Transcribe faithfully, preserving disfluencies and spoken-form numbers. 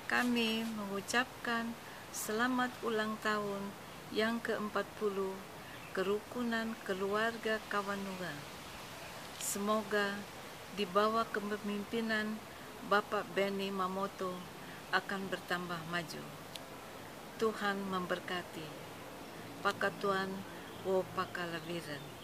kami mengucapkan selamat ulang tahun yang ke empat puluh Kerukunan Keluarga Kawanua. Semoga di bawah kepemimpinan Bapak Benny Mamoto akan bertambah maju. Tuhan memberkati. Pakatuan wo pakalawiran.